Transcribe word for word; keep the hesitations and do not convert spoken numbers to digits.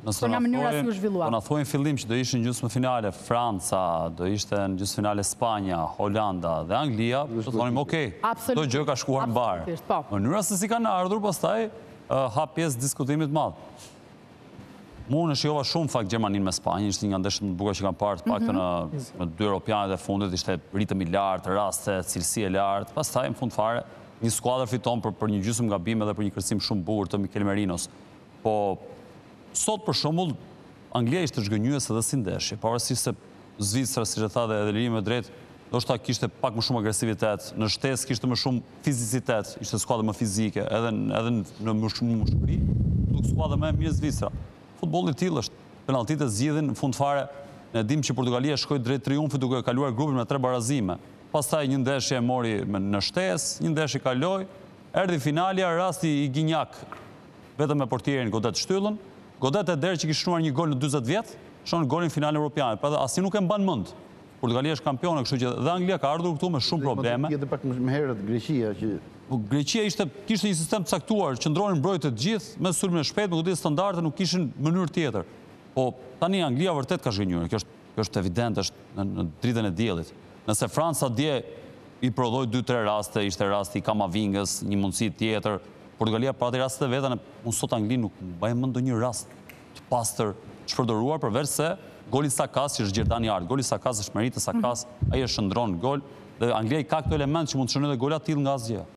Por nga mënyra si u zhvillua. Po na thuajnë fillim që do ishin gjysmë finale Franca, do ishte në gjysmë finale Spanja, Holanda dhe Anglia, do thonim okej, këto gjë ka shkuar mbar. Mënyra se si kanë ardhur, pastaj hap pjesë diskutimit madh. Mu në shijova shumë fakt Gjermaninë me Spanjë, ishte një nga ndeshjet më të bukura që kam parë, të paktën në dy europianet e fundit, ishte ritëm i lartë, raste, cilësi e lartë. Pastaj në fund fare një skuadër fiton për për një gjysmë gabim edhe për një kërcim shumë bukur të Mikel Merinos. Po sot për shembull Anglia ishte zhgënjyese edhe si ndeshje, pavarësisht se Zvicra, siç e tha dhe Liri me drejt, ndoshta kishte pak më shumë agresivitet, në shtesë kishte më shumë fizicitet, ishte skuadër më fizike, edhe edhe në më shumë mushkëri, duk skuadër më e mirë Zvicra. Futbolli i tillë është, penalltitë zgjidhin në fund fare. Ne dim që Portugalia shkoi drejt triumfit duke kaluar grupin me tre barazime. Pastaj një ndeshje e mori në shtesë, një ndeshje kaloi, erdhi finalja, rasti i Ginjak, vetëm me portierin Godet shtyllën. Godet e derë që kishte shnuar një gol në dyzet vjet, shon golin në finalen evropiane. Pra asnjë nuk e mban mend. Portugalia është kampione, kështu që dhe Anglia ka ardhur këtu me shumë probleme. Edhe pak më herët Greqia që Greqia ishte kishte një sistem të caktuar, qëndronin mbrojtët të gjithë, me sulm e shpejt, me goditje standarde, nuk kishin mënyrë tjetër. Po tani Anglia vërtet ka zhgënjur. Kjo është kjo është evident, është në dritën e diellit. Nëse Franca dje i prodhoi dy tre raste, ishte rasti i Kamavingës, një mundësi tjetër, Portugalia pati rastet e veta, unë sot Angli nuk mbaj mend ndonjë rast të pastër shpërdoruar përveç se goli Sakas që është Gjerdani Art. Goli Sakas është meritë Sakas, ai e shndron gol dhe Anglia i ka këto element që mund të shënojë gola të tillë nga asgjë.